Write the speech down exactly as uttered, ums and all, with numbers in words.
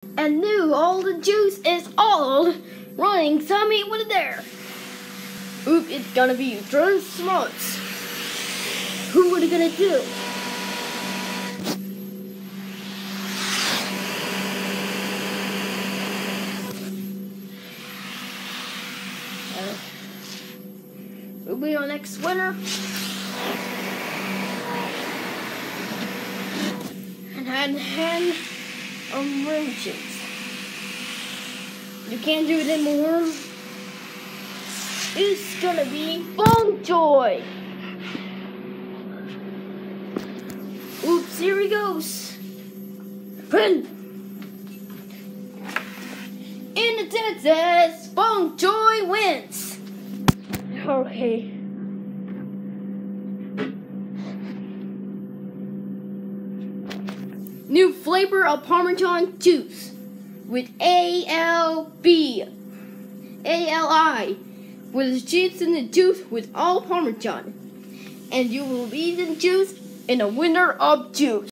and new all the juice is old, running Tommy with there. Oop, it's gonna be Drew Smarts. Who are you gonna do? Uh, who'll be our next winner? And hand hand emotions. You can't do it anymore. It's gonna be Bong Joy. Oops, here he goes. Run! In the Texas, Bong Joy wins. Okay. New flavor of Parmesan juice with A L B, A L I, with juice in the juice with all Parmesan, and you will be the juice in a winner of juice.